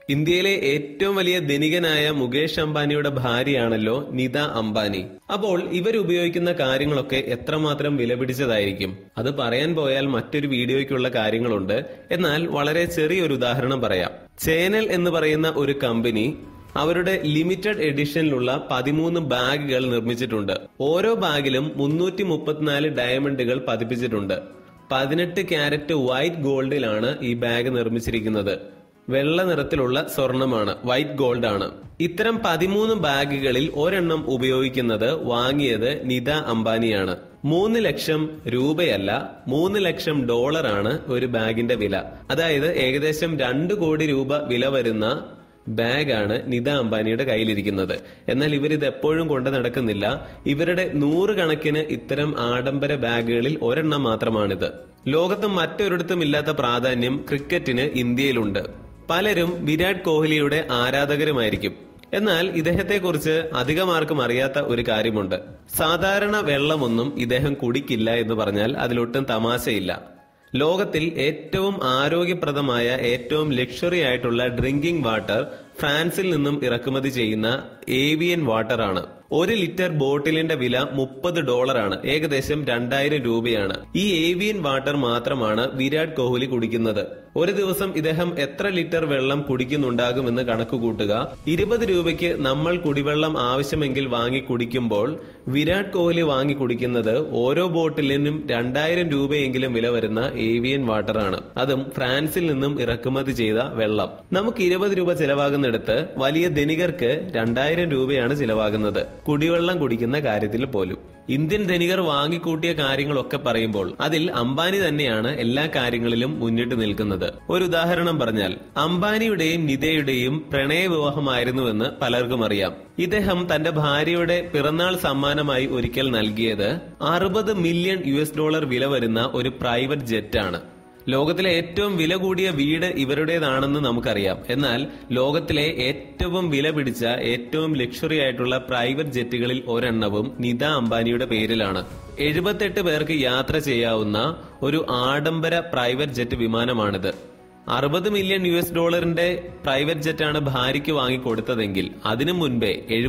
ഇന്ത്യയിലെ ഏറ്റവും വലിയ ധനികനായ മുകേഷ് അംബാനിയുടെ ഭാര്യയാണല്ലോ നിത അംബാനി. അപ്പോൾ ഇവരുപയോഗിക്കുന്ന കാര്യങ്ങളൊക്കെ എത്രമാത്രം വിലപിടിച്ചതായിരിക്കും? അത് പറയാൻ പോയാൽ മറ്റൊരു വീഡിയോയ്ക്കുള്ള കാര്യങ്ങളുണ്ട്. എന്നാൽ വളരെ ചെറിയൊരു ഉദാഹരണം പറയാം. ചേനൽ എന്ന് പറയുന്ന ഒരു കമ്പനി അവരുടെ ലിമിറ്റഡ് എഡിഷനിലുള്ള 13 ബാഗുകൾ നിർമ്മിച്ചിട്ടുണ്ട്. ഓരോ ബാഗിലും 334 ഡയമണ്ടുകൾ പതിപ്പിച്ചിട്ടുണ്ട്. 18 ക്യാരറ്റ് വൈറ്റ് ഗോൾഡിലാണ് ഈ ബാഗ് നിർമ്മിച്ചിരിക്കുന്നത്. വെള്ള നിറത്തിലുള്ള സ്വർണമാണ്, വൈറ്റ് ഗോൾഡ് ആണ്. ഇത്തരം 13 ബാഗുകളിൽ ഒരെണ്ണം ഉപയോഗിക്കുന്നത് വാങ്ങിയത് നിത അംബാനിയാണ്. 3 ലക്ഷം രൂപയല്ല, $3 ലക്ഷം ആണ് ഒരു ബാഗിന്റെ വില. അതായത് ഏകദേശം 2 കോടി രൂപ വില വരുന്ന ബാഗാണ് നിത അംബാനിയുടെ കയ്യിലിരിക്കുന്നത്. എന്നാൽ ഇവരിത് എപ്പോഴും കൊണ്ട് നടക്കുന്നില്ല. ഇവരുടെ 100 കണക്കിന് ഇത്തരം ആഡംബര ബാഗുകളിൽ ഒരെണ്ണം മാത്രമാണിത്. ലോകത്ത് മറ്റൊരിടത്തും ഇല്ലാത്ത പ്രാധാന്യം ക്രിക്കറ്റിന് ഇന്ത്യയിലുണ്ട്. പലരും വിരാട് കോഹ്ലിയുടെ ആരാധകരുമായിരിക്കും. എന്നാൽ ഇദ്ദേഹത്തെക്കുറിച്ച് അധികം ആർക്കും അറിയാത്ത ഒരു കാര്യമുണ്ട്. സാധാരണ വെള്ളമൊന്നും ഇദ്ദേഹം കുടിക്കില്ല എന്ന് പറഞ്ഞാൽ അതിലൊട്ടും തമാശയില്ല. ലോകത്തിൽ ഏറ്റവും ആരോഗ്യപ്രദമായ, ഏറ്റവും ലക്ഷറി ആയിട്ടുള്ള ഡ്രിങ്കിംഗ് വാട്ടർ ഫ്രാൻസിൽ നിന്നും ഇറക്കുമതി ചെയ്യുന്ന ഏവിയൻ വാട്ടർ ആണ്. 1 ലിറ്റർ ബോട്ടിലിന്റെ വില $30 ആണ്, ഏകദേശം 2000 രൂപയാണ്. ഈ ഏവിയൻ വാട്ടർ മാത്രമാണ് വിരാട് കോഹ്ലി കുടിക്കുന്നത്. ഒരു ദിവസം ഇദ്ദേഹം എത്ര ലിറ്റർ വെള്ളം കുടിക്കുന്നുണ്ടാകുമെന്ന് കണക്ക് കൂട്ടുക. 20 രൂപയ്ക്ക് നമ്മൾ കുടിവെള്ളം ആവശ്യമെങ്കിൽ വാങ്ങി കുടിക്കുമ്പോൾ വിരാട് കോഹ്ലി വാങ്ങി കുടിക്കുന്നത് ഓരോ ബോട്ടിലിനും 2000 രൂപയെങ്കിലും വില വരുന്ന ഏവിയൻ വാട്ടർ ആണ്. അതും ഫ്രാൻസിൽ നിന്നും ഇറക്കുമതി ചെയ്ത വെള്ളം. നമുക്ക് 20 രൂപ ചെലവാകുന്നിടത്ത് വലിയ ധനികർക്ക് 2000 രൂപയാണ് ചിലവാകുന്നത്, കുടിവെള്ളം കുടിക്കുന്ന കാര്യത്തിൽ പോലും. ഇന്ത്യൻ ധനികർ വാങ്ങിക്കൂട്ടിയ കാര്യങ്ങളൊക്കെ പറയുമ്പോൾ അതിൽ അംബാനി തന്നെയാണ് എല്ലാ കാര്യങ്ങളിലും മുന്നിട്ട് നിൽക്കുന്നത്. ഒരു ഉദാഹരണം പറഞ്ഞാൽ, അംബാനിയുടെയും നിതയുടെയും പ്രണയ വിവാഹമായിരുന്നുവെന്ന് പലർക്കും അറിയാം. ഇദ്ദേഹം തന്റെ ഭാര്യയുടെ പിറന്നാൾ സമ്മാനമായി ഒരിക്കൽ നൽകിയത് $60 മില്യൺ വില വരുന്ന ഒരു പ്രൈവറ്റ് ജെറ്റ് ആണ്. ലോകത്തിലെ ഏറ്റവും വില കൂടിയ വീട് ഇവരുടേതാണെന്ന് നമുക്കറിയാം. എന്നാൽ ലോകത്തിലെ ഏറ്റവും വില പിടിച്ച, ഏറ്റവും ലക്ഷറി ആയിട്ടുള്ള പ്രൈവറ്റ് ജെറ്റുകളിൽ ഒരെണ്ണവും നിത അംബാനിയുടെ പേരിലാണ്. 78 പേർക്ക് യാത്ര ചെയ്യാവുന്ന ഒരു ആഡംബര പ്രൈവറ്റ് ജെറ്റ് വിമാനമാണിത്. $60 മില്യൺ പ്രൈവറ്റ് ജെറ്റാണ് ഭാര്യയ്ക്ക് വാങ്ങിക്കൊടുത്തതെങ്കിൽ അതിനു മുൻപേ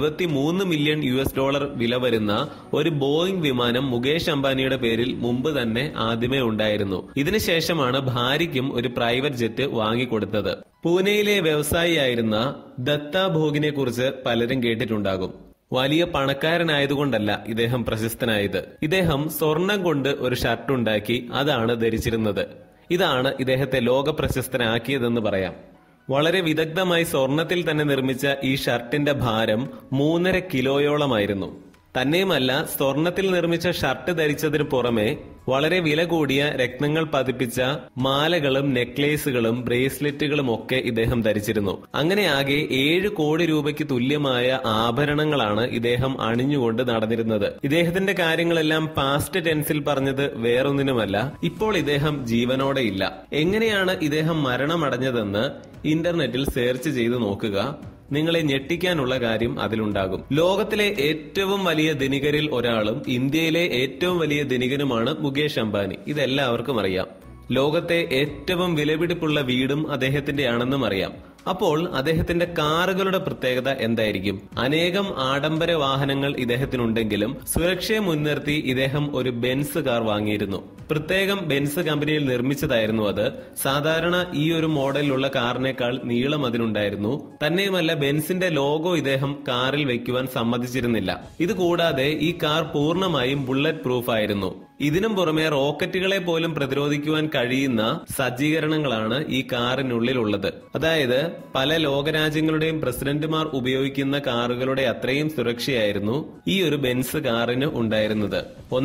$73 മില്യൺ വില വരുന്ന ഒരു ബോയിംഗ് വിമാനം മുകേഷ് അംബാനിയുടെ പേരിൽ മുമ്പ് തന്നെ ആദ്യമേ ഉണ്ടായിരുന്നു. ഇതിനുശേഷമാണ് ഭാര്യയ്ക്കും ഒരു പ്രൈവറ്റ് ജെറ്റ് വാങ്ങിക്കൊടുത്തത്. പൂനെയിലെ വ്യവസായിയായിരുന്ന ദത്ത ഭോഗിനെ കുറിച്ച് പലരും കേട്ടിട്ടുണ്ടാകും. വലിയ പണക്കാരനായതുകൊണ്ടല്ല ഇദ്ദേഹം പ്രശസ്തനായത്. ഇദ്ദേഹം സ്വർണം കൊണ്ട് ഒരു ഷർട്ട് ഉണ്ടാക്കി അതാണ് ധരിച്ചിരുന്നത്. ഇതാണ് ഇദ്ദേഹത്തെ ലോക പ്രശസ്തനാക്കിയതെന്ന് പറയാം. വളരെ വിദഗ്ധമായി സ്വർണത്തിൽ തന്നെ നിർമ്മിച്ച ഈ ഷർട്ടിന്റെ ഭാരം 3.5 കിലോയോളമായിരുന്നു. തന്നെയുമല്ല, സ്വർണത്തിൽ നിർമ്മിച്ച ഷർട്ട് ധരിച്ചതിന് പുറമെ വളരെ വില കൂടിയ രത്നങ്ങൾ പതിപ്പിച്ച മാലകളും നെക്ലേസുകളും ബ്രേസ്ലെറ്റുകളും ഒക്കെ ഇദ്ദേഹം ധരിച്ചിരുന്നു. അങ്ങനെ ആകെ 7 കോടി രൂപയ്ക്ക് തുല്യമായ ആഭരണങ്ങളാണ് ഇദ്ദേഹം അണിഞ്ഞുകൊണ്ട് നടന്നിരുന്നത്. ഇദ്ദേഹത്തിന്റെ കാര്യങ്ങളെല്ലാം പാസ്റ്റ് ടെൻസിൽ പറഞ്ഞത് വേറൊന്നിനുമല്ല, ഇപ്പോൾ ഇദ്ദേഹം ജീവനോടെ ഇല്ല. എങ്ങനെയാണ് ഇദ്ദേഹം മരണമടഞ്ഞതെന്ന് ഇന്റർനെറ്റിൽ സെർച്ച് ചെയ്ത് നോക്കുക. നിങ്ങളെ ഞെട്ടിക്കാനുള്ള കാര്യം അതിലുണ്ടാകും. ലോകത്തിലെ ഏറ്റവും വലിയ ധനികരിൽ ഒരാളും ഇന്ത്യയിലെ ഏറ്റവും വലിയ ധനികനുമാണ് മുകേഷ് അംബാനി. ഇതെല്ലാവർക്കും അറിയാം. ലോകത്തെ ഏറ്റവും വിലപിടിപ്പുള്ള വീടും അദ്ദേഹത്തിന്റെ ആണെന്നും അറിയാം. അപ്പോൾ അദ്ദേഹത്തിന്റെ കാറുകളുടെ പ്രത്യേകത എന്തായിരിക്കും? അനേകം ആഡംബര വാഹനങ്ങൾ ഇദ്ദേഹത്തിനുണ്ടെങ്കിലും സുരക്ഷയെ മുൻനിർത്തി ഇദ്ദേഹം ഒരു ബെൻസ് കാർ വാങ്ങിയിരുന്നു. പ്രത്യേകം ബെൻസ് കമ്പനിയിൽ നിർമ്മിച്ചതായിരുന്നു അത്. സാധാരണ ഈ ഒരു മോഡലിലുള്ള കാറിനേക്കാൾ നീളം അതിനുണ്ടായിരുന്നു. തന്നെയുമല്ല, ബെൻസിന്റെ ലോഗോ ഇദ്ദേഹം കാറിൽ വെക്കുവാൻ സമ്മതിച്ചിരുന്നില്ല. ഇതുകൂടാതെ ഈ കാർ പൂർണ്ണമായും ബുള്ളറ്റ് പ്രൂഫ് ആയിരുന്നു. ഇതിനും പുറമെ റോക്കറ്റുകളെ പോലും പ്രതിരോധിക്കുവാൻ കഴിയുന്ന സജ്ജീകരണങ്ങളാണ് ഈ കാറിനുള്ളിലുള്ളത്. അതായത് പല ലോകരാജ്യങ്ങളുടെയും പ്രസിഡന്റുമാർ ഉപയോഗിക്കുന്ന കാറുകളുടെ അത്രയും സുരക്ഷയായിരുന്നു ഈ ഒരു ബെൻസ് കാറിന് ഉണ്ടായിരുന്നത്.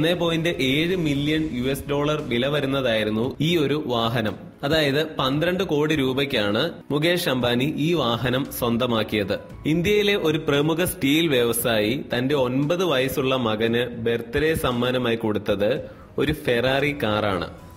$1.7 മില്യൺ വില വരുന്നതായിരുന്നു ഈ ഒരു വാഹനം. അതായത് 12 കോടി രൂപയ്ക്കാണ് മുകേഷ് അംബാനി ഈ വാഹനം സ്വന്തമാക്കിയത്. ഇന്ത്യയിലെ ഒരു പ്രമുഖ സ്റ്റീൽ വ്യവസായി തന്റെ 9 വയസ്സുള്ള മകന് ബർത്ത്ഡേ സമ്മാനമായി കൊടുത്തത് ഒരു ഫെറാറി കാറാണ്.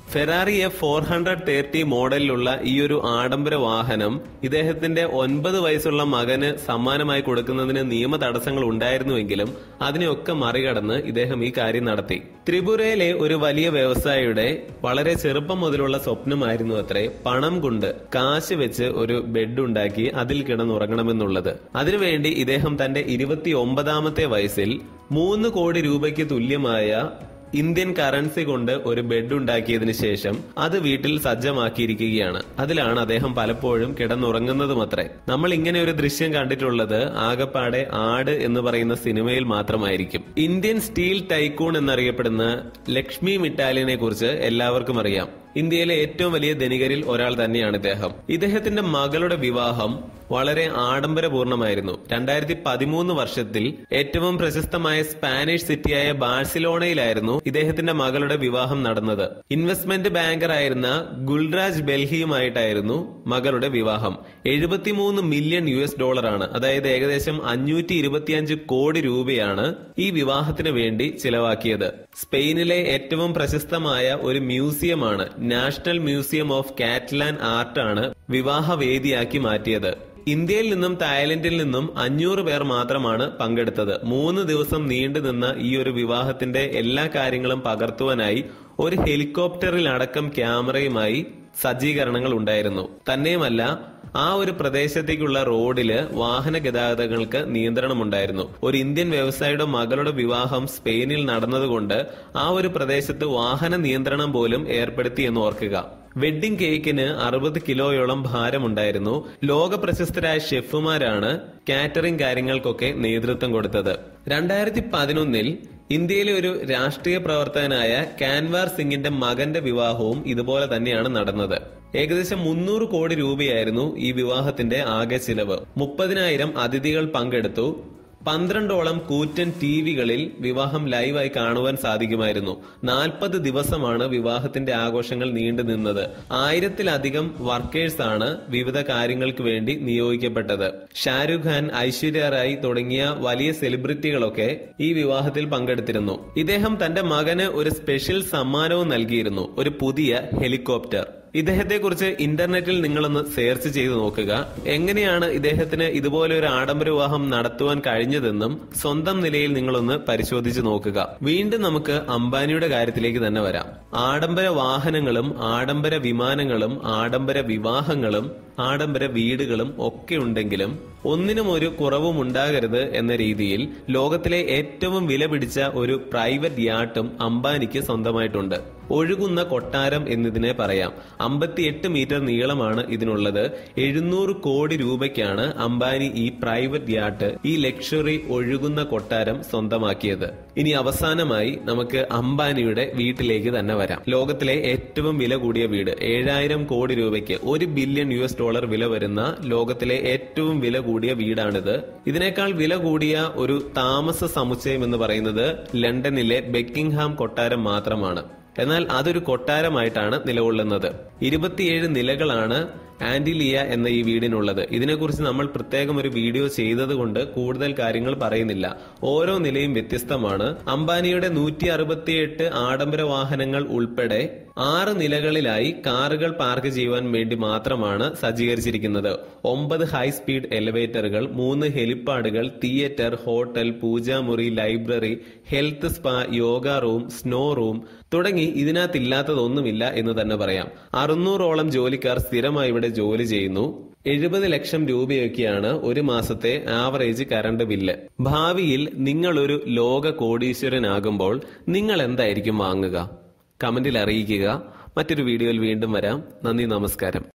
ഫെറാറി F430 മോഡലിലുള്ള ഈ ഒരു ആഡംബര വാഹനം ഇദ്ദേഹത്തിന്റെ 9 വയസ്സുള്ള മകന് സമ്മാനമായി കൊടുക്കുന്നതിന് നിയമ തടസ്സങ്ങൾ ഉണ്ടായിരുന്നുവെങ്കിലും അതിനെയൊക്കെ മറികടന്ന് ഇദ്ദേഹം ഈ കാര്യം നടത്തി. ത്രിപുരയിലെ ഒരു വലിയ വ്യവസായിയുടെ വളരെ ചെറുപ്പം മുതലുള്ള സ്വപ്നമായിരുന്നു അത്രേ പണം കൊണ്ട് കാശ് വെച്ച് ഒരു ബെഡ് ഉണ്ടാക്കി അതിൽ കിടന്നുറങ്ങണമെന്നുള്ളത്. അതിനുവേണ്ടി ഇദ്ദേഹം തന്റെ 29ാമത്തെ വയസ്സിൽ 3 കോടി രൂപയ്ക്ക് തുല്യമായ ഇന്ത്യൻ കറൻസി കൊണ്ട് ഒരു ബെഡ് ഉണ്ടാക്കിയതിനു ശേഷം അത് വീട്ടിൽ സജ്ജമാക്കിയിരിക്കുകയാണ്. അതിലാണ് അദ്ദേഹം പലപ്പോഴും കിടന്നുറങ്ങുന്നതുമത്രേ. നമ്മൾ ഇങ്ങനെ ഒരു ദൃശ്യം കണ്ടിട്ടുള്ളത് ആകപ്പാടെ ആട് എന്ന് പറയുന്ന സിനിമയിൽ മാത്രമായിരിക്കും. ഇന്ത്യൻ സ്റ്റീൽ ടൈക്കൂൺ എന്നറിയപ്പെടുന്ന ലക്ഷ്മി മിട്ടാലിനെ കുറിച്ച് എല്ലാവർക്കും അറിയാം. ഇന്ത്യയിലെ ഏറ്റവും വലിയ ധനികരിൽ ഒരാൾ തന്നെയാണ് ഇദ്ദേഹം. ഇദ്ദേഹത്തിന്റെ മകളുടെ വിവാഹം വളരെ ആഡംബരപൂർണമായിരുന്നു. 2013 വർഷത്തിൽ ഏറ്റവും പ്രശസ്തമായ സ്പാനിഷ് സിറ്റിയായ ബാഴ്സലോണയിലായിരുന്നു ഇദ്ദേഹത്തിന്റെ മകളുടെ വിവാഹം നടന്നത്. ഇൻവെസ്റ്റ്മെന്റ് ബാങ്കർ ആയിരുന്ന ഗുൽരാജ് ബെൽഹിയുമായിട്ടായിരുന്നു മകളുടെ വിവാഹം. $73 മില്യൺ ആണ്, അതായത് ഏകദേശം 525 കോടി രൂപയാണ് ഈ വിവാഹത്തിന് വേണ്ടി ചിലവാക്കിയത്. സ്പെയിനിലെ ഏറ്റവും പ്രശസ്തമായ ഒരു മ്യൂസിയമാണ് നാഷണൽ മ്യൂസിയം ഓഫ് കാറ്റലാൻ ആർട്ടാണ് വിവാഹ വേദിയാക്കി മാറ്റിയത്. ഇന്ത്യയിൽ നിന്നും തായ്ലൻഡിൽ നിന്നും 500 പേർ മാത്രമാണ് പങ്കെടുത്തത്. 3 ദിവസം നീണ്ടുനിന്ന ഈ ഒരു വിവാഹത്തിന്റെ എല്ലാ കാര്യങ്ങളും പകർത്തുവാനായി ഒരു ഹെലികോപ്റ്ററിൽ അടക്കം ക്യാമറയുമായി സജ്ജീകരണങ്ങൾ ഉണ്ടായിരുന്നു. തന്നെയുമല്ല, ആ ഒരു പ്രദേശത്തേക്കുള്ള റോഡില് വാഹന ഗതാഗതങ്ങൾക്ക് നിയന്ത്രണമുണ്ടായിരുന്നു. ഒരു ഇന്ത്യൻ വ്യവസായിയുടെ മകളുടെ വിവാഹം സ്പെയിനിൽ നടന്നതുകൊണ്ട് ആ ഒരു പ്രദേശത്ത് വാഹന നിയന്ത്രണം പോലും ഏർപ്പെടുത്തി എന്ന് ഓർക്കുക. വെഡ്ഡിംഗ് കേക്കിന് 60 കിലോയോളം ഭാരമുണ്ടായിരുന്നു. ലോക പ്രശസ്തരായ ഷെഫുമാരാണ് കാറ്ററിംഗ് കാര്യങ്ങൾക്കൊക്കെ നേതൃത്വം കൊടുത്തത്. 2011 ഇന്ത്യയിലെ ഒരു രാഷ്ട്രീയ പ്രവർത്തകനായ കാൻവാർ സിംഗിന്റെ മകന്റെ വിവാഹവും ഇതുപോലെ തന്നെയാണ് നടന്നത്. ഏകദേശം 300 കോടി രൂപയായിരുന്നു ഈ വിവാഹത്തിന്റെ ആകെ ചിലവ്. 30,000 അതിഥികൾ പങ്കെടുത്തു. 12ഓളം കൂറ്റൻ ടിവികളിൽ വിവാഹം ലൈവായി കാണുവാൻ സാധിക്കുമായിരുന്നു. 40 ദിവസമാണ് വിവാഹത്തിന്റെ ആഘോഷങ്ങൾ നീണ്ടു നിന്നത്. 1000-ലധികം വർക്കേഴ്സാണ് വിവിധ കാര്യങ്ങൾക്ക് വേണ്ടി നിയോഗിക്കപ്പെട്ടത്. ഷാരൂഖ് ഖാൻ, ഐശ്വര്യ റായ് തുടങ്ങിയ വലിയ സെലിബ്രിറ്റികളൊക്കെ ഈ വിവാഹത്തിൽ പങ്കെടുത്തിരുന്നു. ഇദ്ദേഹം തന്റെ മകന് ഒരു സ്പെഷ്യൽ സമ്മാനവും നൽകിയിരുന്നു, ഒരു പുതിയ ഹെലികോപ്റ്റർ. ഇദ്ദേഹത്തെ കുറിച്ച് ഇന്റർനെറ്റിൽ നിങ്ങളൊന്ന് സെർച്ച് ചെയ്ത് നോക്കുക. എങ്ങനെയാണ് ഇദ്ദേഹത്തിന് ഇതുപോലെ ഒരു ആഡംബര വിവാഹം നടത്തുവാൻ കഴിഞ്ഞതെന്നും സ്വന്തം നിലയിൽ നിങ്ങളൊന്ന് പരിശോധിച്ച് നോക്കുക. വീണ്ടും നമുക്ക് അംബാനിയുടെ കാര്യത്തിലേക്ക് തന്നെ വരാം. ആഡംബര വാഹനങ്ങളും ആഡംബര വിമാനങ്ങളും ആഡംബര വിവാഹങ്ങളും ആഡംബര വീടുകളും ഒക്കെ ഉണ്ടെങ്കിലും ഒന്നിനും ഒരു കുറവും ഉണ്ടാകരുത് എന്ന രീതിയിൽ ലോകത്തിലെ ഏറ്റവും വില പിടിച്ച ഒരു പ്രൈവറ്റ് യാട്ടും അംബാനിക്ക് സ്വന്തമായിട്ടുണ്ട്. ഒഴുകുന്ന കൊട്ടാരം എന്നതിനെ പറയാം. 58 മീറ്റർ നീളമാണ് ഇതിനുള്ളത്. 700 കോടി രൂപയ്ക്കാണ് അംബാനി ഈ പ്രൈവറ്റ് യാട്ട്, ഈ ലക്ഷറി ഒഴുകുന്ന കൊട്ടാരം സ്വന്തമാക്കിയത്. ഇനി അവസാനമായി നമുക്ക് അംബാനിയുടെ വീട്ടിലേക്ക് തന്നെ വരാം. ലോകത്തിലെ ഏറ്റവും വില കൂടിയ വീട്, 7000 കോടി രൂപയ്ക്ക് $1 ബില്യൺ വില വരുന്ന ലോകത്തിലെ ഏറ്റവും വില കൂടിയ വീടാണിത്. ഇതിനേക്കാൾ വില കൂടിയ ഒരു താമസ സമുച്ചയം എന്ന് പറയുന്നത് ലണ്ടനിലെ ബക്കിംഗ്ഹാം കൊട്ടാരം മാത്രമാണ്. എന്നാൽ അതൊരു കൊട്ടാരമായിട്ടാണ് നിലകൊള്ളുന്നത്. 27 നിലകളാണ് ആന്റിലിയ എന്ന ഈ വീടിനുള്ളത്. ഇതിനെക്കുറിച്ച് നമ്മൾ പ്രത്യേകം ഒരു വീഡിയോ ചെയ്തത് കൊണ്ട് കൂടുതൽ കാര്യങ്ങൾ പറയുന്നില്ല. ഓരോ നിലയും വ്യത്യസ്തമാണ്. അംബാനിയുടെ 168 ആഡംബര വാഹനങ്ങൾ ഉൾപ്പെടെ 6 നിലകളിലായി കാറുകൾ പാർക്ക് ചെയ്യുവാൻ വേണ്ടി മാത്രമാണ് സജ്ജീകരിച്ചിരിക്കുന്നത്. 9 ഹൈ സ്പീഡ് എലിവേറ്ററുകൾ, 3 ഹെലിപ്പാഡുകൾ, തിയേറ്റർ, ഹോട്ടൽ, പൂജാമുറി, library, health spa, yoga room, snow room തുടങ്ങി ഇതിനകത്തില്ലാത്തതൊന്നുമില്ല എന്ന് തന്നെ പറയാം. 600ഓളം ജോലിക്കാർ സ്ഥിരമായി ഇവിടെ ജോലി ചെയ്യുന്നു. 70 ലക്ഷം രൂപയൊക്കെയാണ് ഒരു മാസത്തെ ആവറേജ് കറണ്ട് ബില്ല്. ഭാവിയിൽ നിങ്ങളൊരു ലോക കോടീശ്വരനാകുമ്പോൾ നിങ്ങൾ എന്തായിരിക്കും വാങ്ങുക? കമന്റിൽ അറിയിക്കുക. മറ്റൊരു വീഡിയോയിൽ വീണ്ടും വരാം. നന്ദി, നമസ്കാരം.